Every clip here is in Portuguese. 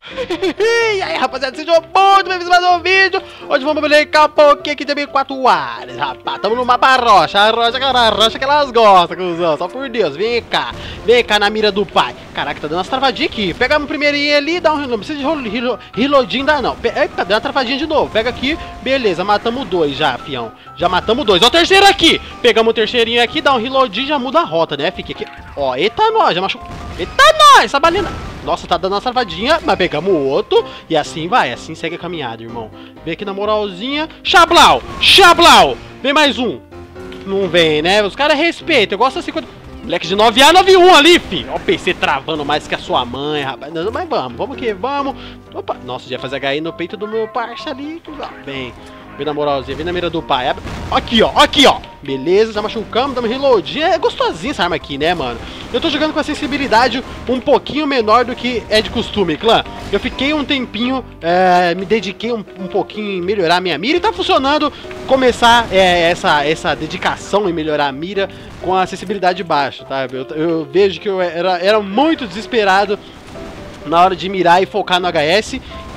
E aí, rapaziada, sejam muito bem-vindos a mais um vídeo. Hoje vamos brincar um pouquinho aqui de 4 ares, rapaz. Tamo no mapa rocha, a rocha que elas gostam, cuzão. Só por Deus, vem cá na mira do pai. Caraca, tá dando umas travadinhas aqui. Pega uma primeirinha ali, dá um... Não precisa de reloadinho, dá não. Eita, deu uma travadinha de novo. Pega aqui, beleza, matamos 2 já, fião. Já matamos 2. Ó o terceiro aqui. Pegamos o terceirinho aqui, dá um reloadinho, já muda a rota, né? Fica aqui. Ó, eita nós, já machucou. Eita nós, essa balena. Nossa, tá dando uma salvadinha, mas pegamos o outro. E assim vai, assim segue a caminhada, irmão. Vem aqui na moralzinha. Xablau, Xablau. Vem mais um. Não vem, né? Os caras respeitam. Eu gosto assim quando... Moleque de 9A, 9-1 ali, fi. Ó o PC travando mais que a sua mãe, rapaz. Não, mas vamos que vamos. Opa, nossa, já ia fazer HI no peito do meu parça ali. Vem. Vem na moralzinha, vem na mira do pai. Aqui, ó, aqui, ó. Beleza, já machucamos, damos reload. É gostosinho essa arma aqui, né, mano? Eu tô jogando com a sensibilidade um pouquinho menor do que é de costume, clã. Eu fiquei um tempinho, me dediquei um pouquinho em melhorar a minha mira. E tá funcionando começar essa dedicação em melhorar a mira com a sensibilidade baixa, tá? Eu vejo que eu era muito desesperado na hora de mirar e focar no HS.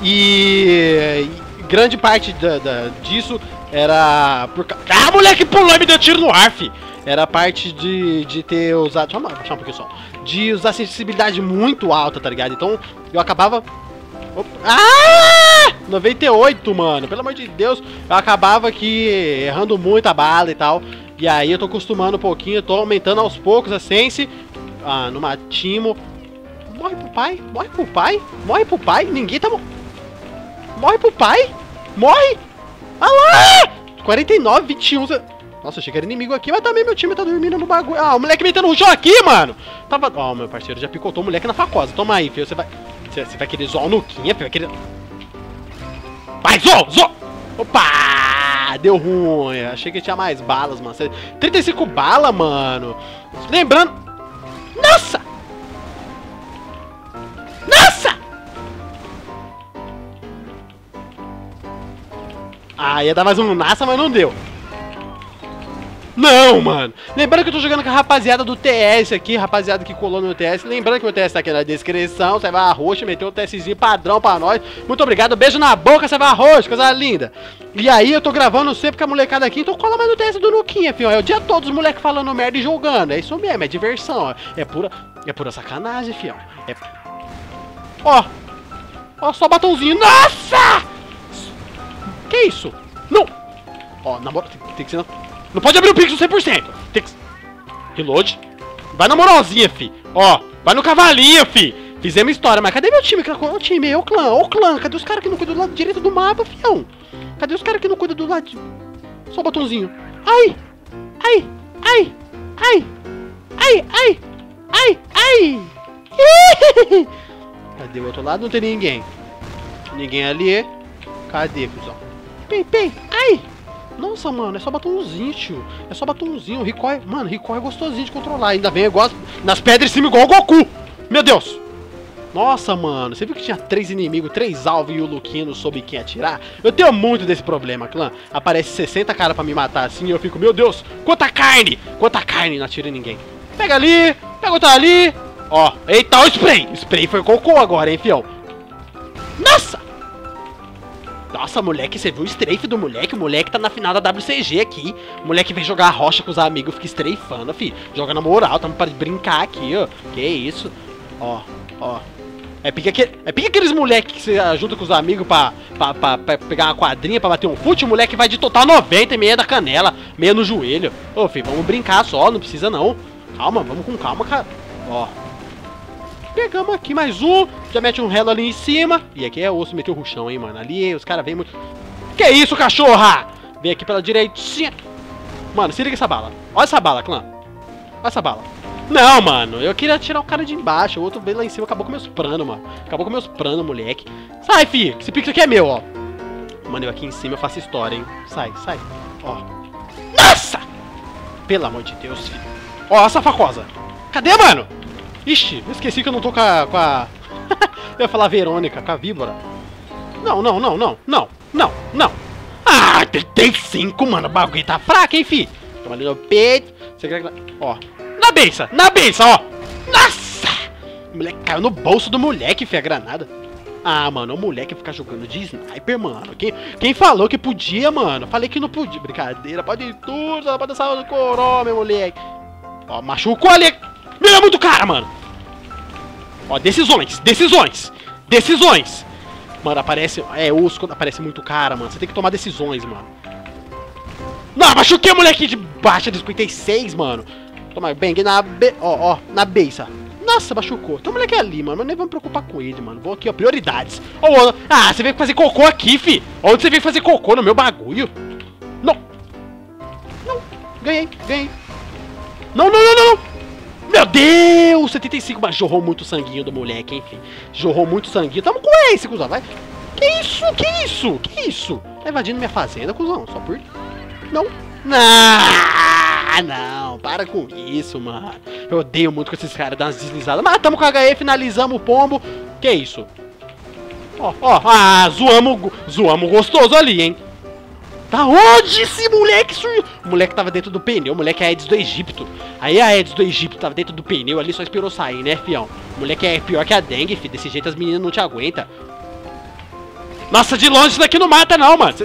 E grande parte disso era por causa... Ah, moleque pulou e me deu tiro no ar, fi. Era parte de ter usado... Deixa eu baixar um pouquinho só. De usar sensibilidade muito alta, tá ligado? Então eu acabava... Opa. Ah! 98, mano. Pelo amor de Deus. Eu acabava aqui errando muito a bala e tal. E aí eu tô acostumando um pouquinho. Eu tô aumentando aos poucos a sense. Ah, no matimo. Morre pro pai. Morre pro pai. Morre pro pai. Ninguém tá... Morre pro pai. Morre. Ah lá! 49, 21... Nossa, achei que era inimigo aqui, mas também meu time tá dormindo no bagulho. Ah, o moleque metendo um jogo aqui, mano. Tava... Ó, meu parceiro já picotou o moleque na facosa. Toma aí, filho. Você vai querer zoar o Nuquinha, filho. Vai querer... Vai, zoa! Opa! Deu ruim. Achei que tinha mais balas, mano. 35 balas, mano. Lembrando... Nossa! Nossa! Ah, ia dar mais um Nassa, mas não deu. Não, mano. Lembrando que eu tô jogando com a rapaziada do TS aqui, rapaziada que colou no TS. Lembrando que o TS tá aqui na descrição. Você vai a roxa, meteu o TSzinho padrão pra nós. Muito obrigado, beijo na boca, você vai a roxa, coisa linda. E aí eu tô gravando sempre com a molecada aqui, então cola mais no TS do Nuquinha, filho. É o dia todo os moleques falando merda e jogando. É isso mesmo, é diversão. É pura sacanagem, filho. Ó, só batonzinho. Nossa! Que isso? Não! Ó, na moral, tem que ser... Não pode abrir o pixel 100%. Tem que... Reload. Vai na moralzinha, fi. Ó, vai no cavalinho, fi. Fizemos história, mas cadê meu time? O time, o clã. Cadê os caras que não cuidam do lado direito do mapa, fião? Cadê os caras que não cuidam do lado... Só o botãozinho. Ai! Cadê o outro lado? Não tem ninguém. Ninguém ali. Cadê, cuzão? Pei. Ai! Nossa, mano, é só batonzinho, tio. É só batonzinho. Recoil, mano, recoil é gostosinho de controlar. Ainda vem igual nas pedras em cima, igual o Goku. Meu Deus. Nossa, mano. Você viu que tinha 3 inimigos, 3 alvos e o Luquinha não soube quem atirar? Eu tenho muito desse problema, clã. Aparece 60 caras pra me matar assim e eu fico, meu Deus, quanta carne! Quanta carne, não atira ninguém. Pega ali, pega outra ali. Ó, eita, o spray. Spray foi cocô agora, hein, fião. Nossa! Nossa, moleque, você viu o strafe do moleque? O moleque tá na final da WCG aqui. O moleque vem jogar a rocha com os amigos, fica strafando, fi. Joga na moral, tamo pra brincar aqui, ó. Que isso? Ó. É pique aqueles moleque que você junta com os amigos pra pegar uma quadrinha, pra bater um fute. O moleque vai de total 90 e meia da canela, meia no joelho. Ô, fi, vamos brincar só, não precisa não. Calma, vamos com calma, cara. Ó. Pegamos aqui mais um, já mete um relo ali em cima. E aqui é osso, meteu o ruchão, hein, mano. Ali os caras vêm muito... Que isso, cachorra? Vem aqui pela direitinha. Mano, se liga essa bala. Olha essa bala, clã. Olha essa bala. Não, mano, eu queria tirar o cara de embaixo. O outro veio lá em cima, acabou com meus planos, mano. Acabou com meus planos, moleque. Sai, fi, esse pixel aqui é meu, ó. Mano, eu aqui em cima eu faço história, hein. Sai. Ó. Nossa! Pelo amor de Deus, filho. Ó, essa facosa. Cadê, mano? Ixi, eu esqueci que eu não tô com a... Eu ia falar Verônica, com a víbora. Não. Ah, 35, mano. O bagulho tá fraco, hein, fi. Toma ali no peito. Você quer... Ó. Na beça, ó. Nossa! O moleque caiu no bolso do moleque, fi, a granada. Ah, mano, o moleque ficar jogando de sniper, mano. Quem falou que podia, mano? Falei que não podia. Brincadeira, pode ir tudo, só pode dançar no coró, meu moleque. Ó, machucou ali. Mira muito cara, mano. Ó, decisões. Mano, aparece... É osso quando aparece muito cara, mano. Você tem que tomar decisões, mano. Não, machuquei o moleque de baixa de 56, mano. Toma, bang na B... Ó, na beiça. Nossa, machucou. Tem um moleque ali, mano. Mas nem vamos me preocupar com ele, mano. Vou aqui, ó. Prioridades. Ó, ah, você veio fazer cocô aqui, fi. Onde você veio fazer cocô? No meu bagulho? Não. Ganhei. Não. Meu Deus! 75, mas jorrou muito sanguinho do moleque, enfim. Jorrou muito sanguinho. Tamo com esse, cuzão. Vai. Que isso? Tá invadindo minha fazenda, cuzão. Só por... Não. Não, para com isso, mano. Eu odeio muito com esses caras, dar umas deslizadas. Matamos com a HE, finalizamos o pombo. Que isso? Ó, zoamos gostoso ali, hein? Da onde esse moleque surgiu? O moleque tava dentro do pneu, o moleque é Aedes do Egito. Aí a Aedes do Egito tava dentro do pneu ali, só esperou sair, né, fião? O moleque é pior que a dengue, fi. Desse jeito as meninas não te aguentam. Nossa, de longe isso daqui não mata não, mano.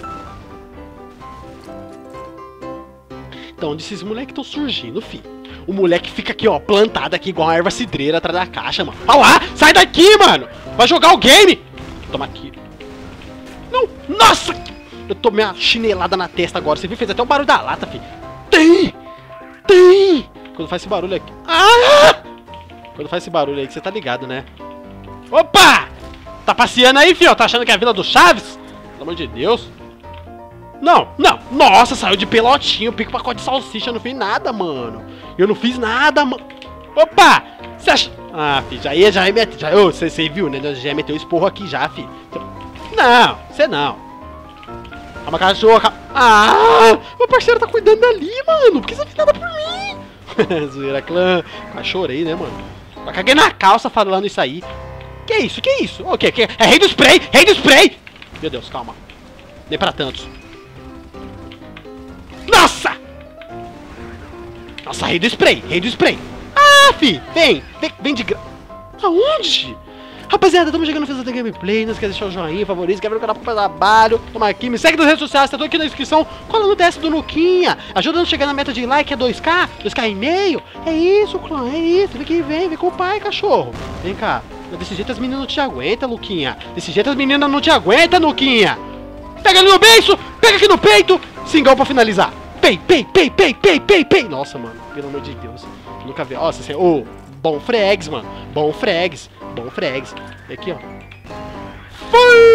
Então, onde esses moleques estão surgindo, fi? O moleque fica aqui, ó, plantado aqui igual uma erva cidreira atrás da caixa, mano. Olha lá! Sai daqui, mano! Vai jogar o game! Toma aqui. Não! Nossa! Eu tomei uma chinelada na testa agora. Você viu? Fez até o barulho da lata, fi. Tem! Quando faz esse barulho aqui... Ah! Quando faz esse barulho aí, que você tá ligado, né? Opa! Tá passeando aí, fio? Tá achando que é a Vila do Chaves? Pelo amor de Deus. Não. Nossa, saiu de pelotinho. Pico pacote de salsicha. Eu não fiz nada, mano. Eu não fiz nada, mano. Opa! Você acha... Ah, filho, já meteu. Você viu, né? Já meteu esporro aqui já, filho. Não, você não. Calma, cachorro. Ah! Meu parceiro tá cuidando ali, mano. Por que você não fez nada por mim? Zoeira, clã. Quase chorei, né, mano? Eu caguei na calça falando isso aí. Que isso? O quê? É rei do spray! Meu Deus, calma. Nem pra tantos. Nossa! Nossa, rei do spray. Ah, fi, vem de graça. Aonde? Rapaziada, estamos chegando no final da gameplay. Não esquece de deixar o joinha, favorito, quer ver o canal para trabalho. Toma aqui, me segue nas redes sociais, tá tudo aqui na descrição. Cola no DS do Luquinha. Ajuda a chegar na meta de like, é 2k e meio. É isso, clã, é isso. Vem com o pai, cachorro. Vem cá. Desse jeito as meninas não te aguentam, Luquinha. Pega ali no beiço, pega aqui no peito. Singão pra finalizar. Pei. Nossa, mano, pelo amor de Deus. Nunca vi. Nossa, assim, bom frags, mano. Bom frags. Aqui, ó. Fui!